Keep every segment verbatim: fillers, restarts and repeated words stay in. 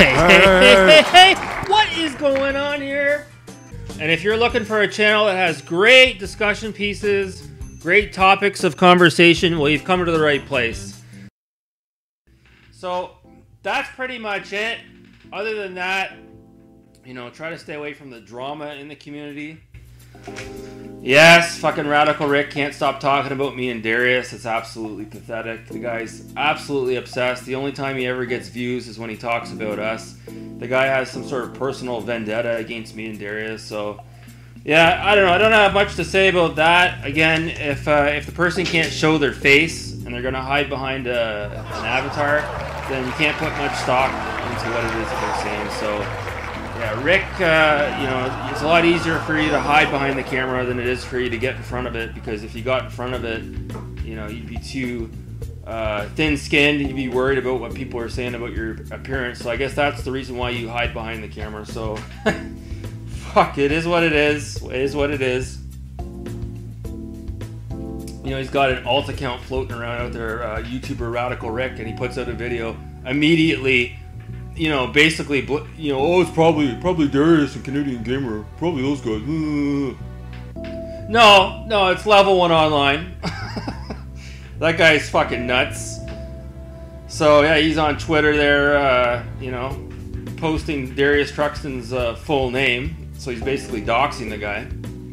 Hey, hey, hey, hey, hey, what is going on here? And if you're looking for a channel that has great discussion pieces, great topics of conversation, well, you've come to the right place. So that's pretty much it. Other than that, you know, try to stay away from the drama in the community. Yes, fucking Radical Rick can't stop talking about me and Darius. It's absolutely pathetic. The guy's absolutely obsessed. The only time he ever gets views is when he talks about us. The guy has some sort of personal vendetta against me and Darius. So, yeah, I don't know. I don't have much to say about that. Again, if uh, if the person can't show their face and they're going to hide behind a, an avatar, then you can't put much stock into what it is that they're saying. So, yeah, Rick, uh, you know, it's a lot easier for you to hide behind the camera than it is for you to get in front of it, because if you got in front of it, you know, you'd be too uh, thin-skinned, you'd be worried about what people are saying about your appearance. So I guess that's the reason why you hide behind the camera. So, fuck, it is what it is. It is what it is. You know, he's got an alt account floating around out there, uh, YouTuber Radical Rick, and he puts out a video immediately. You know, basically, you know, oh, it's probably probably Darius and Canadian Gamer, probably those guys. No, no, it's Level One Online. That guy's fucking nuts. So yeah, he's on Twitter there, uh, you know, posting Darius Truxton's uh, full name. So he's basically doxing the guy.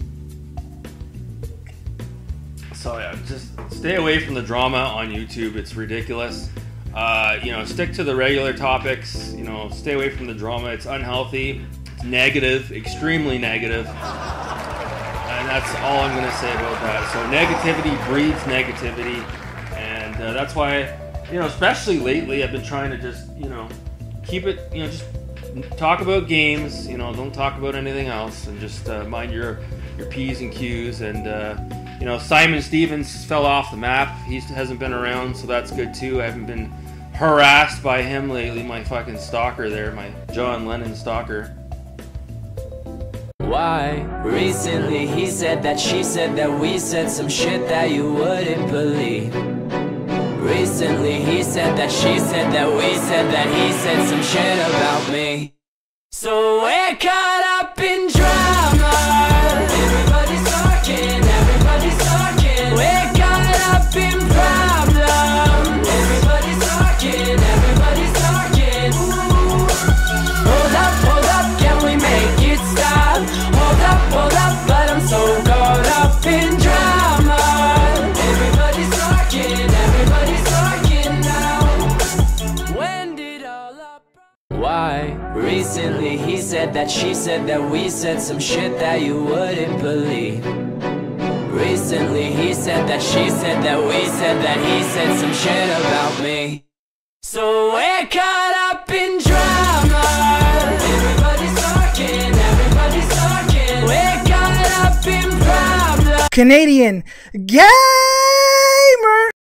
So yeah, just stay away from the drama on YouTube. It's ridiculous. Uh, you know, stick to the regular topics. You know, stay away from the drama. It's unhealthy. It's negative, extremely negative. And that's all I'm going to say about that. So negativity breeds negativity. And uh, that's why, you know, especially lately, I've been trying to just, you know, keep it, you know, just talk about games. You know, don't talk about anything else. And just uh, mind your, your P's and Q's. And, uh, you know, Simon Stevens fell off the map. He hasn't been around, so that's good too. I haven't been harassed by him lately, my fucking stalker there, my John Lennon stalker. Why? Recently he said that she said that we said some shit that you wouldn't believe. Recently he said that she said that we said that he said some shit about me. So we're caught up in drama. Everybody's talking, everybody's talking. We're caught up in problems. Everybody's talking, everybody's talking. Ooh. Hold up, hold up, can we make it stop? Hold up, hold up, but I'm so caught up in drama. Everybody's talking, everybody's talking now. When did all up? Why? Recently he said that she said that we said some shit that you wouldn't believe. Recently he said that she said that we said that he said some shit about me. So we're caught up in drama. Everybody's talking, everybody's talking. We're caught up in problems. Canadian Gamer.